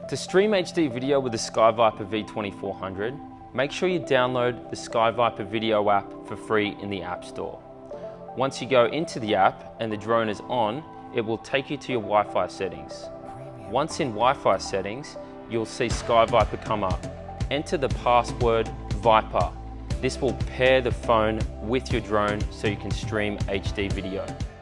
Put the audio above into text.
To stream HD video with the Viper V2400, make sure you download the Viper video app for free in the App Store. Once you go into the app and the drone is on, it will take you to your Wi-Fi settings. Once in Wi-Fi settings, you'll see Viper come up. Enter the password Viper. This will pair the phone with your drone so you can stream HD video.